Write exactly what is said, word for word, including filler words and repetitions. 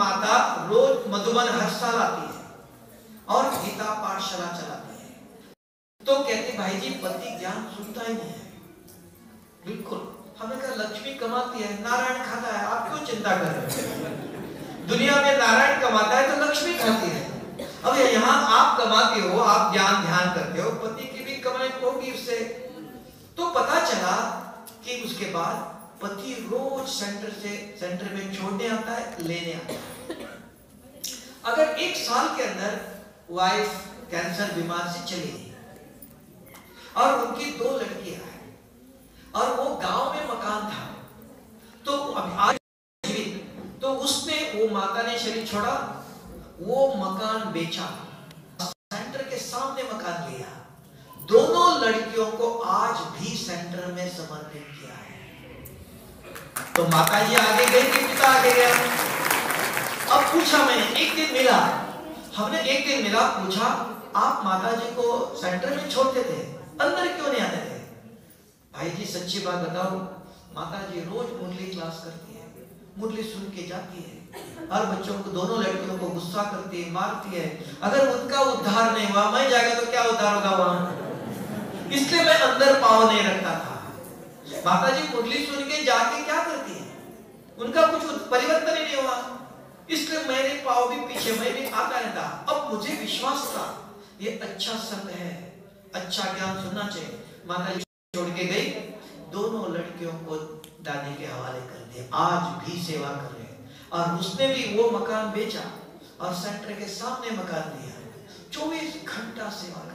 माता रोज मधुबन हर साल आती है और गीता पाठशाला चलाती है। तो कहते भाई जी पति ज्ञान सुनता ही नहीं है। बिल्कुल, हमने कहा लक्ष्मी कमाती है, नारायण खाता है, आप क्यों चिंता कर रहे हैं? दुनिया में नारायण कमाता है तो लक्ष्मी खाती है। अब यहाँ आप कमाते हो, आप ज्ञान ध्यान करते हो, पति की भी कमाई होगी उससे। तो पता चला कि उसके बाद पति रोज सेंटर से सेंटर में छोड़ने आता है, लेने आता है। अगर एक साल के अंदर वाइफ कैंसर बीमार से चली गई और उनकी दो लड़कियां हैं और वो गांव में मकान था, तो अब आज तो उसने वो माता ने शरीर छोड़ा, वो मकान बेचा, सेंटर के सामने मकान लिया, दोनों लड़कियों को आज भी सेंटर में समर्पित किया है। तो माता जी आगे गए कि पिता आगे गया? अब पूछा मैंने, एक दिन मिला, हमने एक दिन मिला, पूछा आप माता जी को सेंटर में छोड़ते थे, अंदर क्यों नहीं आते थे? भाई जी सच्ची बात बताओ, माता जी रोज मुरली क्लास करती है, मुरली सुन के जाती है, हर बच्चों को, दोनों लड़कियों को गुस्सा करती है, मारती है। अगर उनका उद्धार नहीं हुआ, मैं जाएगा तो क्या उद्धार होगा वहां? इसलिए मैं अंदर पाँव नहीं रखता था। माता जी मुरली सुन के जाके क्या करती है, उनका कुछ परिवर्तन ही नहीं हुआ, इसलिए मेरे पाँव भी पीछे, मैं भी आता रहता। अब मुझे विश्वास था ये अच्छा सत्य है, अच्छा ज्ञान सुनना चाहिए। माता जी छोड़ के गई, दोनों लड़कियों को दादी के हवाले कर दिया, आज भी सेवा कर रहे हैं। और उसने भी वो मकान बेचा और सेंटर के सामने मकान लिया, चौबीस घंटा सेवा